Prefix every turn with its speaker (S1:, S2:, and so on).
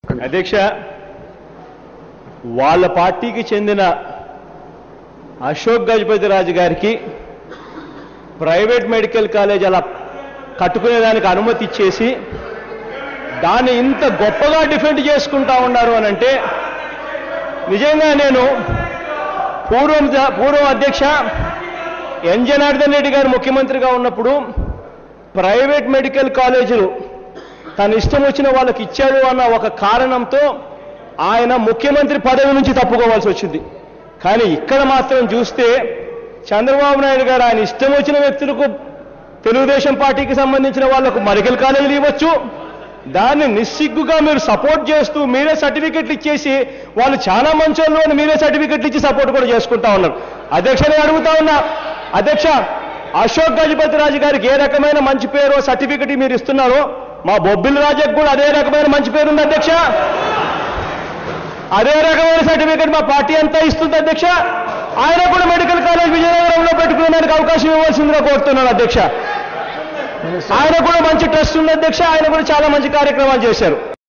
S1: అధ్యక్ష, వాళ్ళ పార్టీకి చెందిన అశోక్ గజపతి రాజు గారికి ప్రైవేట్ మెడికల్ కాలేజ్ అలా కట్టుకునేదానికి అనుమతి ఇచ్చేసి దాన్ని ఇంత గొప్పగా డిఫెండ్ చేసుకుంటా ఉన్నారు అని అంటే నిజంగా నేను పూర్వం అధ్యక్ష ఎన్ జనార్దన్ రెడ్డి గారు ముఖ్యమంత్రిగా ఉన్నప్పుడు ప్రైవేట్ మెడికల్ కాలేజీలు తన ఇష్టం వచ్చిన వాళ్ళకి ఇచ్చాడు అన్న ఒక కారణంతో ఆయన ముఖ్యమంత్రి పదవి నుంచి తప్పుకోవాల్సి వచ్చింది. కానీ ఇక్కడ మాత్రం చూస్తే చంద్రబాబు నాయుడు గారు ఆయన ఇష్టం వచ్చిన వ్యక్తులకు తెలుగుదేశం పార్టీకి సంబంధించిన వాళ్లకు మెడికల్ కాలేజీలు ఇవ్వచ్చు, దాన్ని నిస్సిగ్గుగా మీరు సపోర్ట్ చేస్తూ మీరే సర్టిఫికెట్లు ఇచ్చేసి వాళ్ళు చాలా మంచోళ్ళు అని మీరే సర్టిఫికెట్లు ఇచ్చి సపోర్ట్ కూడా చేసుకుంటా ఉన్నారు. అధ్యక్ష, నేను అడుగుతా ఉన్నా అధ్యక్ష, అశోక్ గజపతి రాజు గారికి ఏ రకమైన మంచి పేరు సర్టిఫికెట్ మీరు ఇస్తున్నారో మా బొబ్బిలి రాజుకు కూడా అదే రకమైన మంచి పేరు ఉంది అధ్యక్ష. అదే రకమైన సర్టిఫికెట్ మా పార్టీ అంతా ఇస్తుంది అధ్యక్ష. ఆయన కూడా మెడికల్ కాలేజ్ విజయనగరంలో పెట్టుకునేందుకు అవకాశం ఇవ్వాల్సిందిగా కోరుతున్నాను అధ్యక్ష. ఆయన కూడా మంచి ట్రస్ట్ ఉంది అధ్యక్ష, ఆయన కూడా చాలా మంచి కార్యక్రమాలు చేశారు.